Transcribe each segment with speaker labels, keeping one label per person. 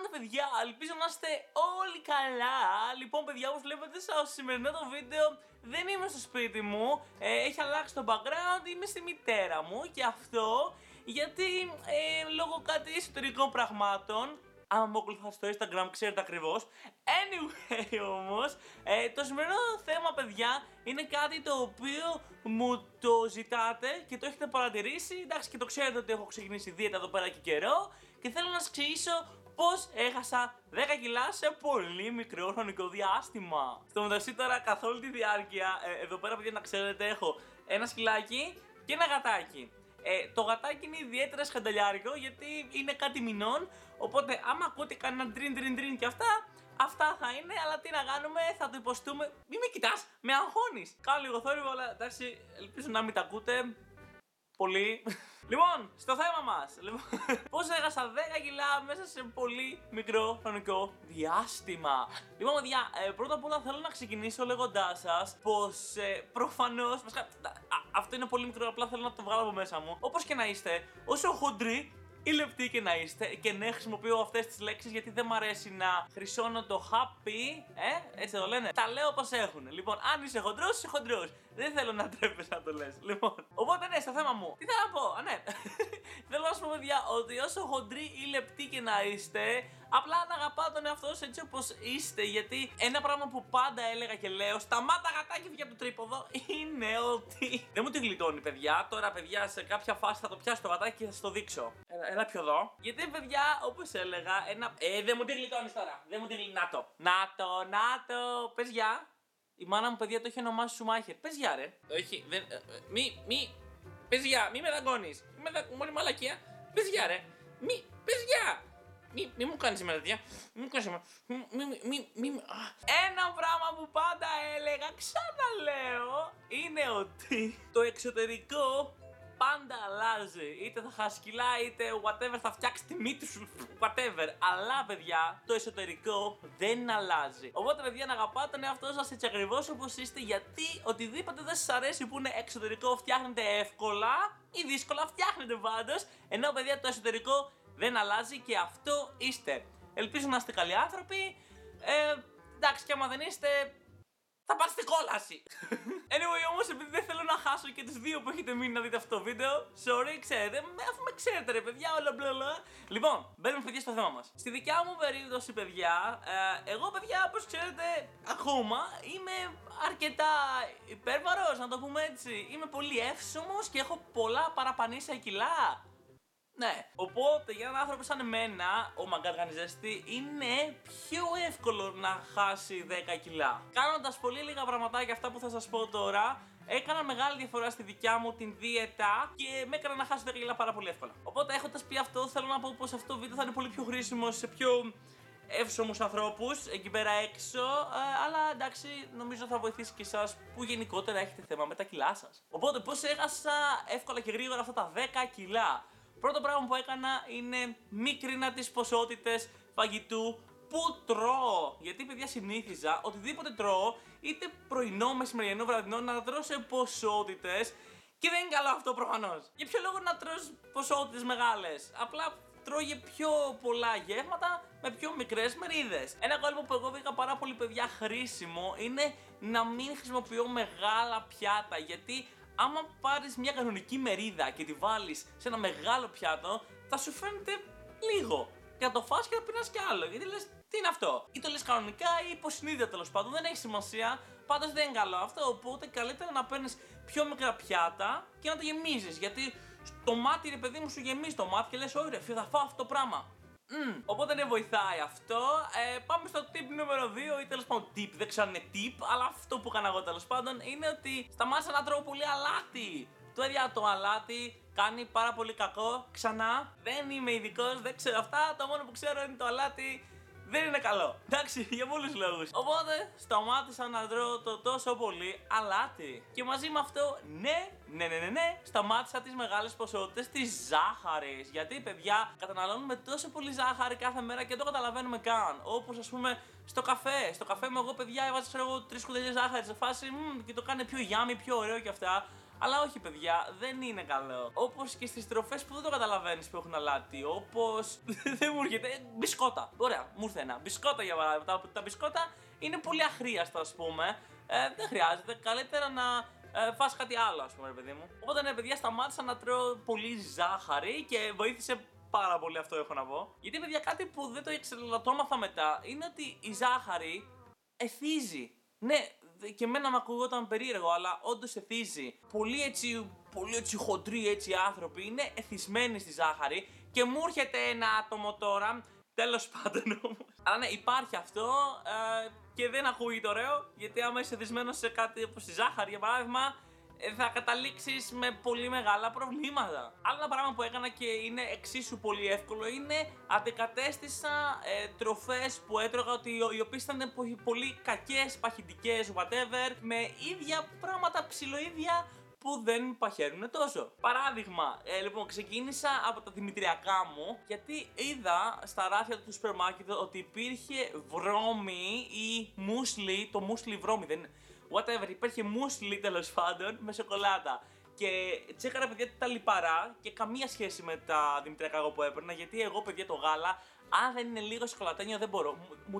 Speaker 1: κάνετε, παιδιά? Ελπίζω να είστε όλοι καλά. Λοιπόν, παιδιά, όπως βλέπετε στο σημερινό το βίντεο δεν είμαι στο σπίτι μου. Έχει αλλάξει το background, είμαι στη μητέρα μου. Και αυτό γιατί λόγω κάτι εσωτερικών πραγμάτων. Άμα με ακολουθάτε στο Instagram, ξέρετε ακριβώς. Anyway, όμως, το σημερινό θέμα, παιδιά, είναι κάτι το οποίο μου το ζητάτε και το έχετε παρατηρήσει. Εντάξει, και το ξέρετε ότι έχω ξεκινήσει δίαιτα εδώ πέρα και καιρό. Και θέλω να σας εξηγήσω πώς έχασα 10 κιλά σε πολύ μικρό χρονικό διάστημα. Στο μεταξύ, τώρα, καθ' όλη τη διάρκεια, εδώ πέρα, παιδιά, να ξέρετε, έχω ένα σκυλάκι και ένα γατάκι. Το γατάκι είναι ιδιαίτερα σκανταλιάρικο γιατί είναι κάτι μηνών. Οπότε, άμα ακούτε κανένα τρίν και αυτά θα είναι. Αλλά τι να κάνουμε, θα το υποστούμε. Μη με κοιτάς, με αγχώνεις. Κάνω λίγο θόρυβο, αλλά εντάξει, ελπίζω να μην τα ακούτε πολύ. Λοιπόν, στο θέμα μας. Πώς έχασα 10 κιλά μέσα σε πολύ μικρό χρονικό διάστημα. Λοιπόν, παιδιά, πρώτα απ' όλα θέλω να ξεκινήσω λέγοντάς σας πως προφανώς. Αυτό είναι πολύ μικρό, απλά θέλω να το βγάλω από μέσα μου. Όπως και να είστε, όσο χοντροί ή λεπτοί και να είστε, και ναι, χρησιμοποιώ αυτές τις λέξεις γιατί δεν μ' αρέσει να χρυσώνω το happy, έτσι το λένε. Τα λέω όπως έχουν. Λοιπόν, αν είσαι χοντρός, είσαι χοντρός. Δεν θέλω να τρέπεσαι να το λες. Λοιπόν, οπότε ναι, στο θέμα μου. Τι θέλω να πω, ναι. Θέλω να σου πω, παιδιά, ότι όσο χοντροί ή λεπτοί και να είστε, απλά να αγαπάτε τον εαυτό σας έτσι όπως είστε. Γιατί ένα πράγμα που πάντα έλεγα και λέω, σταμάτα γατάκι, φύγε από το τρίποδο, είναι ότι δεν μου τη γλιτώνει, παιδιά. Τώρα, παιδιά, σε κάποια φάση θα το πιάσω το γατάκι και θα σας το δείξω. Έλα πιο εδώ. Γιατί, παιδιά, όπως έλεγα, δεν μου τη γλιτώνεις τώρα. Δεν μου τη γλιτώνεις. Να το. Πες γεια. Η μάνα μου, παιδιά, το έχει ονομάσει Σουμάχερ. Πες γεια, ρε. Όχι, δεν. Πες γεια, μη με δαγκώνεις. Μόλι μαλακία. Πες γεια, ρε. Πες γεια. Μη μου κάνεις εμένα τέτοια. Μη μου κάνεις εμένα. Ένα πράγμα που πάντα έλεγα, ξαναλέω, είναι ότι το εξωτερικό πάντα αλλάζει. Είτε θα χάσει κιλά, είτε whatever, θα φτιάξει τη μύτη σου, whatever. Αλλά, παιδιά, το εσωτερικό δεν αλλάζει. Οπότε, παιδιά, να αγαπάτε τον εαυτό σας έτσι ακριβώς όπως είστε, γιατί οτιδήποτε δεν σας αρέσει που είναι εξωτερικό φτιάχνετε εύκολα ή δύσκολα, φτιάχνετε πάντως. Ενώ, παιδιά, το εσωτερικό δεν αλλάζει και αυτό είστε. Ελπίζω να είστε καλοί άνθρωποι. Εντάξει, και άμα δεν είστε, θα πάτε στην κόλαση. Anyway, όμως, επειδή δεν θέλω να χάσω και τους δύο που έχετε μείνει να δείτε αυτό το βίντεο, sorry, ξέρετε, αφού με ξέρετε, ρε παιδιά, όλα μπλα. Λοιπόν, μπαίνουμε, παιδιά, στο θέμα μας. Στη δικιά μου περίπτωση, παιδιά, εγώ, παιδιά, όπως ξέρετε, ακόμα είμαι αρκετά υπέρβαρος, να το πούμε έτσι. Είμαι πολύ εύσωμος και έχω πολλά παραπανήσια κιλά. Ναι, οπότε για έναν άνθρωπο σαν εμένα, ο μαγκαργανιζέστη, είναι πιο εύκολο να χάσει 10 κιλά. Κάνοντας πολύ λίγα πραγματάκια, αυτά που θα σας πω τώρα, έκανα μεγάλη διαφορά στη δικιά μου την δίαιτα και με έκανα να χάσω 10 κιλά πάρα πολύ εύκολα. Οπότε, έχοντας πει αυτό, θέλω να πω πως αυτό το βίντεο θα είναι πολύ πιο χρήσιμο σε πιο εύσωμους ανθρώπους εκεί πέρα έξω, αλλά εντάξει, νομίζω θα βοηθήσει και εσάς που γενικότερα έχετε θέμα με τα κιλά σας. Οπότε, πώς έχασα εύκολα και γρήγορα αυτά τα 10 κιλά. Πρώτο πράγμα που έκανα είναι μίκρινα τις ποσότητες φαγητού που τρώω. Γιατί, παιδιά, συνήθιζα οτιδήποτε τρώω, είτε πρωινό, μεσημεριανό, βραδινό, να τρώω σε ποσότητες. Και δεν είναι καλό αυτό προφανώς. Για ποιο λόγο να τρως ποσότητες μεγάλες? Απλά τρώγε πιο πολλά γεύματα με πιο μικρές μερίδες. Ένα κόλπο που εγώ βρήκα πάρα πολύ, παιδιά, χρήσιμο είναι να μην χρησιμοποιώ μεγάλα πιάτα. Γιατί άμα πάρεις μια κανονική μερίδα και τη βάλεις σε ένα μεγάλο πιάτο, θα σου φαίνεται λίγο. Και να το φας και να πίνεις κι άλλο. Γιατί λες, τι είναι αυτό? Ή το λες κανονικά ή υποσυνείδητα, τέλος πάντων. Δεν έχει σημασία. Πάντως δεν είναι καλό αυτό. Οπότε καλύτερα να παίρνεις πιο μικρά πιάτα και να το γεμίζεις. Γιατί στο μάτι, ρε παιδί μου, σου γεμίζει το μάτι και λες, ωραία, θα φάω αυτό το πράγμα. Οπότε δεν βοηθάει αυτό. Πάμε στο tip νούμερο 2, ή τέλος πάντων tip, δεν ξέρω αν είναι tip, αλλά αυτό που έκανα εγώ τέλος πάντων είναι ότι σταμάτησα να τρώω πολύ αλάτι. Το αλάτι κάνει πάρα πολύ κακό. Ξανά, δεν είμαι ειδικός, δεν ξέρω αυτά. Το μόνο που ξέρω είναι το αλάτι δεν είναι καλό. Εντάξει, για πολλούς λόγους. Οπότε σταμάτησα να τρώω το τόσο πολύ αλάτι. Και μαζί με αυτό, ναι, σταμάτησα τις μεγάλες ποσότητες της ζάχαρης. Γιατί, παιδιά, καταναλώνουμε τόσο πολύ ζάχαρη κάθε μέρα και δεν το καταλαβαίνουμε καν. Όπως, ας πούμε, στο καφέ. Στο καφέ μου, εγώ, παιδιά, έβαζα 3 κουταλιές ζάχαρη σε φάση και το κάνει πιο yummy, πιο ωραίο και αυτά. Αλλά όχι, παιδιά, δεν είναι καλό. Όπως και στις τροφές που δεν το καταλαβαίνεις που έχουν αλάτι. Όπως. Δεν μου έρχεται. Μπισκότα. Ωραία, μου ήρθε ένα. Μπισκότα για παράδειγμα. Τα μπισκότα είναι πολύ αχρίαστα, ας πούμε. Δεν χρειάζεται. Καλύτερα να φας κάτι άλλο, ας πούμε, ρε παιδί μου. Οπότε, ναι, παιδιά, σταμάτησα να τρώω πολύ ζάχαρη και βοήθησε πάρα πολύ, αυτό έχω να πω. Γιατί, παιδιά, κάτι που δεν το ήξερα, αλλά το έμαθα μετά, είναι ότι η ζάχαρη εθίζει. Ναι, και εμένα με ακουγόταν περίεργο, αλλά όντως εθίζει. Πολύ έτσι χοντροί έτσι άνθρωποι είναι εθισμένοι στη ζάχαρη και μου έρχεται ένα άτομο τώρα. Τέλος πάντων όμως. Αλλά ναι, υπάρχει αυτό και δεν ακούγεται ωραίο, γιατί άμα είσαι εθισμένος σε κάτι όπως τη ζάχαρη, για παράδειγμα, θα καταλήξεις με πολύ μεγάλα προβλήματα. Άλλο ένα πράγμα που έκανα και είναι εξίσου πολύ εύκολο είναι αντικατέστησα τροφές που έτρωγα ότι οι οποίες ήταν πολύ κακές, παχυντικές, whatever, με ίδια πράγματα ψιλοίδια που δεν παχαίνουν τόσο. Παράδειγμα, λοιπόν, ξεκίνησα από τα δημητριακά μου, γιατί είδα στα ράφια του σούπερ μάρκετ ότι υπήρχε βρώμη ή μουσλι, το μουσλι βρώμη δεν είναι. Whatever, υπήρχε μουσλι τέλος πάντων με σοκολάτα. Και τσέκαρα, παιδιά, τα λιπαρά και καμία σχέση με τα δημητριακά εγώ που έπαιρνα. Γιατί εγώ, παιδιά, το γάλα, αν δεν είναι λίγο σοκολατένιο, δεν μπορώ.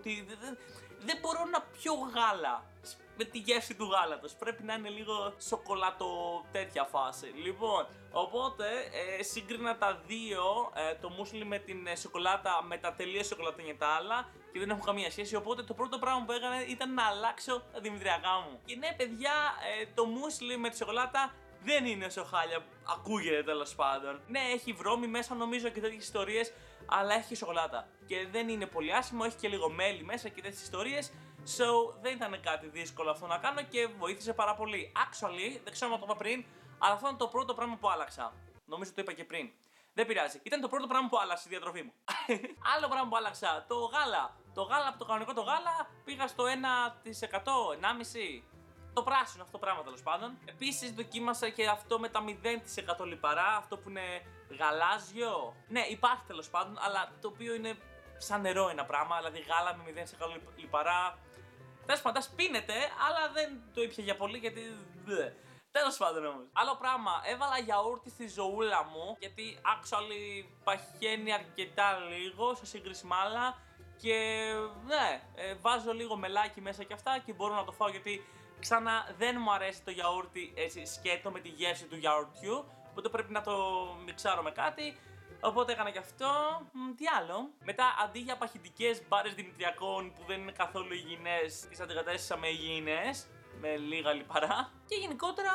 Speaker 1: Δεν μπορώ να πιω γάλα με τη γεύση του γάλατος. Πρέπει να είναι λίγο σοκολάτο τέτοια φάση. Λοιπόν, οπότε σύγκρινα τα δύο, το μουσλι με την σοκολάτα, με τα τελείως σοκολατένια τα άλλα, και δεν έχουν καμία σχέση. Οπότε το πρώτο πράγμα που έκανα ήταν να αλλάξω τα δημητριακά μου. Και ναι, παιδιά, το μουσλι με τη σοκολάτα δεν είναι όσο χάλια ακούγεται, τέλος πάντων. Ναι, έχει βρώμη μέσα, νομίζω, και τέτοιες ιστορίες, αλλά έχει σοκολάτα. Και δεν είναι πολύ άσχημο, έχει και λίγο μέλι μέσα και τέτοιες ιστορίες. So, δεν ήταν κάτι δύσκολο αυτό να κάνω και βοήθησε πάρα πολύ. Actually, δεν ξέρω αν το είπα πριν, αλλά αυτό είναι το πρώτο πράγμα που άλλαξα. Νομίζω το είπα και πριν. Δεν πειράζει. Ήταν το πρώτο πράγμα που άλλαξε στη διατροφή μου. Άλλο πράγμα που άλλαξα, το γάλα. Το γάλα, από το κανονικό το γάλα, πήγα στο 1%, 1,5%. Το πράσινο αυτό πράγμα, τέλος πάντων. Επίσης δοκίμασα και αυτό με τα 0% λιπαρά, αυτό που είναι γαλάζιο. Ναι, υπάρχει τέλος πάντων, αλλά το οποίο είναι σαν νερό ένα πράγμα, δηλαδή γάλα με 0% λιπαρά. Τέλος πάντων, πίνεται, αλλά δεν το ήπια για πολύ γιατί. Τέλος πάντων όμως. Άλλο πράγμα, έβαλα γιαούρτι στη ζωούλα μου, γιατί actually παχαίνει αρκετά λίγο σε σύγκριση με άλλα. Και ναι, βάζω λίγο μελάκι μέσα και αυτά και μπορώ να το φάω, γιατί ξανά δεν μου αρέσει το γιαούρτι έτσι σκέτο με τη γεύση του γιαουρτιού, οπότε πρέπει να το μιξάρω με κάτι. Οπότε έκανα και αυτό. Τι άλλο. Μετά, αντί για παχυντικές μπάρες δημητριακών που δεν είναι καθόλου υγιεινές, τις αντικατέστησα με υγιεινές, με λίγα λιπαρά. Και γενικότερα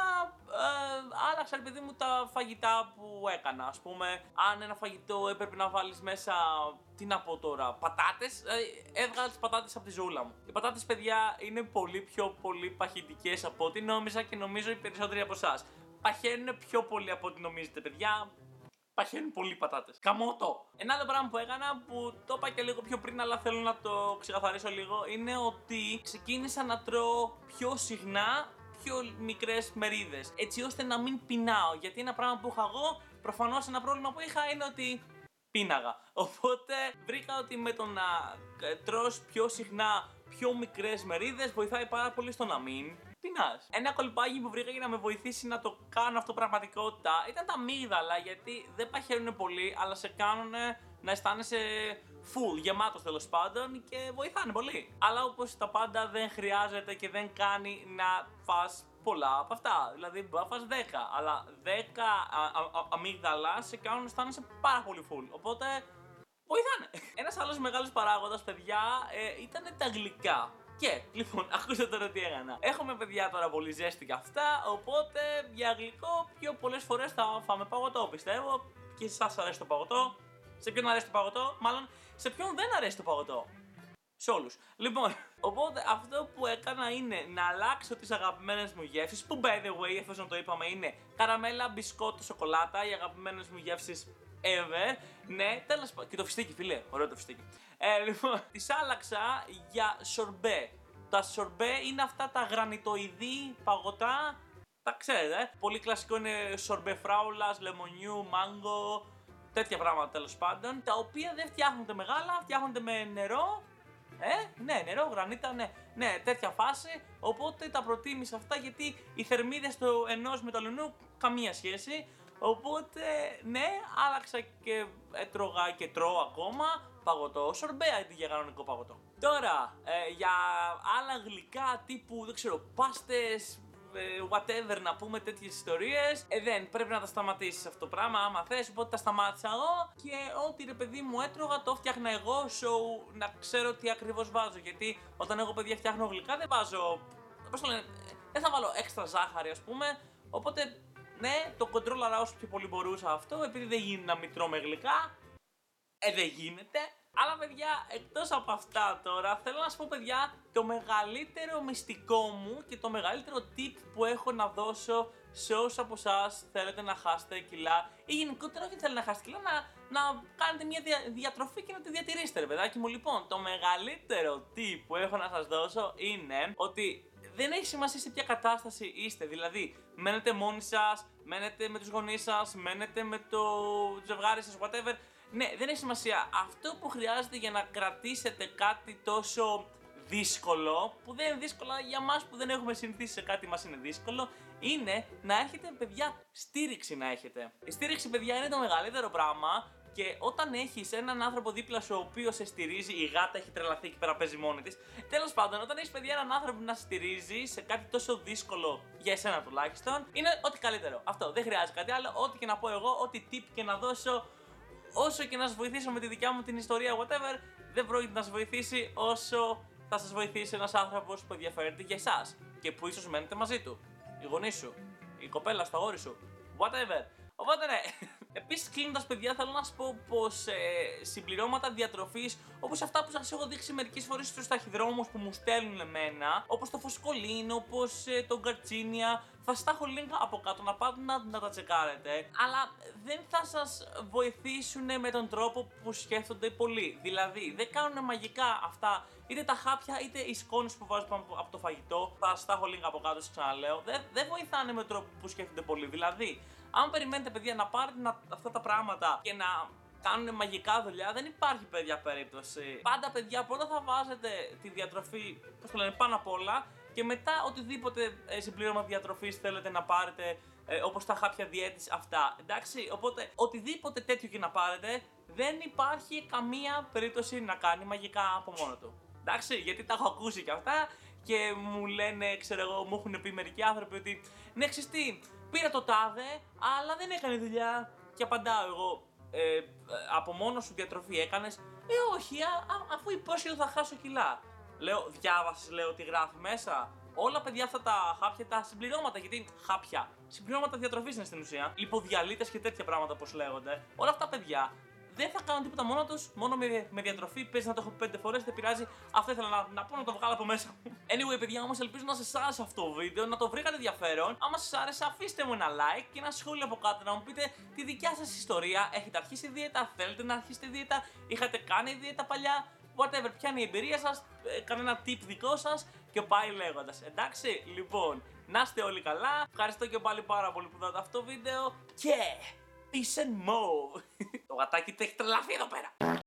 Speaker 1: άλλαξα, ρε παιδί μου, τα φαγητά που έκανα. Ας πούμε, αν ένα φαγητό έπρεπε να βάλεις μέσα, τι να πω τώρα, πατάτες, έβγαλα τις πατάτες από τη ζούλα μου. Οι πατάτες, παιδιά, είναι πολύ παχυντικές από ό,τι νόμιζα και νομίζω οι περισσότεροι από εσάς. Παχαίνουν πιο πολύ από ό,τι νομίζετε, παιδιά. Παχαίνουν πολύ πατάτες. Καμότο! Ένα άλλο πράγμα που έκανα, που το είπα και λίγο πιο πριν, αλλά θέλω να το ξεκαθαρίσω λίγο, είναι ότι ξεκίνησα να τρώω πιο συχνά πιο μικρές μερίδες. Έτσι ώστε να μην πεινάω. Γιατί ένα πράγμα που είχα εγώ, προφανώς ένα πρόβλημα που είχα είναι ότι πίναγα. Οπότε βρήκα ότι με το να τρως πιο συχνά πιο μικρές μερίδες βοηθάει πάρα πολύ στο να μην πεινάς. Ένα κολπάκι που βρήκα για να με βοηθήσει να το κάνω αυτό πραγματικότητα ήταν τα αμύγδαλα, γιατί δεν παχαίνουν πολύ, αλλά σε κάνουν να αισθάνεσαι full, γεμάτος τέλος πάντων, και βοηθάνε πολύ. Αλλά όπως τα πάντα δεν χρειάζεται και δεν κάνει να φας πολλά από αυτά. Δηλαδή μπορεί να φας 10, αλλά 10 αμύγδαλα σε κάνουν να αισθάνεσαι πάρα πολύ full. Οπότε βοηθάνε. Ένας άλλος μεγάλος παράγοντας, παιδιά, ήταν τα γλυκά. Και, λοιπόν, ακούστε τώρα τι έκανα. Έχουμε, παιδιά, τώρα πολύ ζέστη και αυτά, οπότε για γλυκό πιο πολλές φορές θα φάμε παγωτό, πιστεύω. Και σε εσάς αρέσει το παγωτό. Σε ποιον αρέσει το παγωτό, μάλλον σε ποιον δεν αρέσει το παγωτό. Σε όλους. Λοιπόν, οπότε αυτό που έκανα είναι να αλλάξω τις αγαπημένες μου γεύσεις, που by the way, εφόσον το είπαμε, είναι καραμέλα, μπισκότο, σοκολάτα, οι αγαπημένες μου γεύσεις ever. Ναι, τέλος πάντων. Και το φιστίκι, φίλε. Ωραίο το φιστίκι. Λοιπόν, τις άλλαξα για σορμπέ. Τα σορμπέ είναι αυτά τα γρανιτοειδή παγωτά. Τα ξέρετε. Πολύ κλασικό είναι σορμπέ φράουλας, λεμονιού, μάγκο. Τέτοια πράγματα τέλος πάντων. Τα οποία δεν φτιάχνονται μεγάλα, φτιάχνονται με νερό. Ναι, νερό, γρανίτα, ναι. Ναι, τέτοια φάση. Οπότε τα προτίμησα αυτά γιατί οι θερμίδες του ενός με το αλλού καμία σχέση. Οπότε, ναι, άλλαξα και έτρωγα και τρώω ακόμα παγωτό, σορμπέ αντί για κανονικό παγωτό. Τώρα, για άλλα γλυκά τύπου, δεν ξέρω, πάστες, whatever, να πούμε τέτοιες ιστορίες, δεν πρέπει να τα σταματήσεις αυτό το πράγμα άμα θες, οπότε τα σταμάτησα εγώ και ό,τι ρε παιδί μου έτρωγα το φτιάχνα εγώ, so να ξέρω τι ακριβώς βάζω, γιατί όταν εγώ παιδιά φτιάχνω γλυκά δεν βάζω, πώς το λένε, δεν θα βάλω έξτρα ζάχαρη ας πούμε, οπότε ναι, το κοντρόλαρα όσο πιο πολύ μπορούσα αυτό, επειδή δεν γίνεται να μην τρώμε γλυκά, δεν γίνεται. Αλλά παιδιά, εκτός από αυτά τώρα, θέλω να σας πω παιδιά, το μεγαλύτερο μυστικό μου και το μεγαλύτερο tip που έχω να δώσω σε όσους από εσάς θέλετε να χάσετε κιλά ή γενικότερα όχι θέλετε να χάσετε κιλά, να κάνετε μια διατροφή και να τη διατηρήσετε ρε παιδάκι μου. Λοιπόν, το μεγαλύτερο tip που έχω να σας δώσω είναι ότι δεν έχει σημασία σε ποια κατάσταση είστε, δηλαδή μένετε μόνοι σας, μένετε με τους γονείς σας, μένετε με το ζευγάρι σας, whatever. Ναι, δεν έχει σημασία. Αυτό που χρειάζεται για να κρατήσετε κάτι τόσο δύσκολο, που δεν είναι δύσκολο για μας που δεν έχουμε συνηθίσει σε κάτι μας είναι δύσκολο, είναι να έχετε παιδιά στήριξη να έχετε. Η στήριξη παιδιά είναι το μεγαλύτερο πράγμα και όταν έχεις έναν άνθρωπο δίπλα σου ο οποίος σε στηρίζει, η γάτα έχει τρελαθεί και πέρα παίζει μόνη της. Τέλος πάντων, όταν έχεις παιδιά έναν άνθρωπο που να στηρίζει σε κάτι τόσο δύσκολο για εσένα τουλάχιστον, είναι ό,τι καλύτερο. Αυτό, δεν χρειάζεται κάτι άλλο. Ό,τι και να πω εγώ, ό,τι tip και να δώσω. Όσο και να σας βοηθήσω με τη δικιά μου την ιστορία, whatever, δεν πρόκειται να σας βοηθήσει όσο θα σας βοηθήσει ένας άνθρωπος που ενδιαφέρεται για εσάς και που ίσως μένετε μαζί του. Οι γονείς σου, η κοπέλα στο αγόρι σου, whatever. Οπότε ναι. Επίσης, κλείνοντας, παιδιά, θέλω να σας πω πως συμπληρώματα διατροφής όπως αυτά που σας έχω δείξει μερικές φορές στους ταχυδρόμους που μου στέλνουν εμένα, όπως το φωσκολίνο, όπως το γκαρτσίνια, θα σας τα έχω link από κάτω να πάτε να τα τσεκάρετε, αλλά δεν θα σας βοηθήσουν με τον τρόπο που σκέφτονται πολλοί. Δηλαδή, δεν κάνουν μαγικά αυτά, είτε τα χάπια είτε οι σκόνες που βάζουν από το φαγητό. Θα σας τα έχω link από κάτω, σας ξαναλέω. Δεν βοηθάνε με τον τρόπο που σκέφτονται πολλοί. Δηλαδή, αν περιμένετε παιδιά να πάρετε αυτά τα πράγματα και να κάνουν μαγικά δουλειά, δεν υπάρχει παιδιά περίπτωση. Πάντα παιδιά πρώτα θα βάζετε τη διατροφή, πώς το λένε, πάνω απ' όλα και μετά οτιδήποτε συμπλήρωμα διατροφής θέλετε να πάρετε, όπως τα χάπια διέτης, αυτά. Εντάξει, οπότε οτιδήποτε τέτοιο και να πάρετε, δεν υπάρχει καμία περίπτωση να κάνει μαγικά από μόνο του. Εντάξει, γιατί τα έχω ακούσει και αυτά και μου λένε, ξέρω εγώ, μου έχουν πει μερικοί άνθρωποι ότι ναι, ξέρεις τι, πήρα το τάδε, αλλά δεν έκανε δουλειά. Και απαντάω εγώ, από μόνο σου διατροφή έκανες? Όχι, αφού υπόσχεται θα χάσω κιλά. Λέω, διάβασες, λέω, τι γράφει μέσα? Όλα παιδιά αυτά τα χάπια, τα συμπληρώματα, γιατί χάπια, συμπληρώματα διατροφής είναι στην ουσία, λιποδιαλύτες και τέτοια πράγματα όπως λέγονται, όλα αυτά παιδιά δεν θα κάνουν τίποτα μόνο τους, μόνο με διατροφή. Παίζει να το έχω 5 φορές, δεν πειράζει. Αυτό ήθελα να πω, να το βγάλω από μέσα μου. Anyway, παιδιά, όμως ελπίζω να σας άρεσε αυτό το βίντεο, να το βρήκατε ενδιαφέρον. Άμα σας άρεσε, αφήστε μου ένα like και ένα σχόλιο από κάτω να μου πείτε τη δικιά σας ιστορία. Έχετε αρχίσει δίαιτα, θέλετε να αρχίσετε δίαιτα, είχατε κάνει δίαιτα παλιά, whatever, ποια είναι η εμπειρία σας, κανένα tip δικό σας και πάει λέγοντας. Εντάξει, λοιπόν, να είστε όλοι καλά. Ευχαριστώ και πάλι πάρα πολύ που είδατε αυτό το βίντεο και peace and more. Το γατάκι του έχει τρελαθεί εδώ πέρα.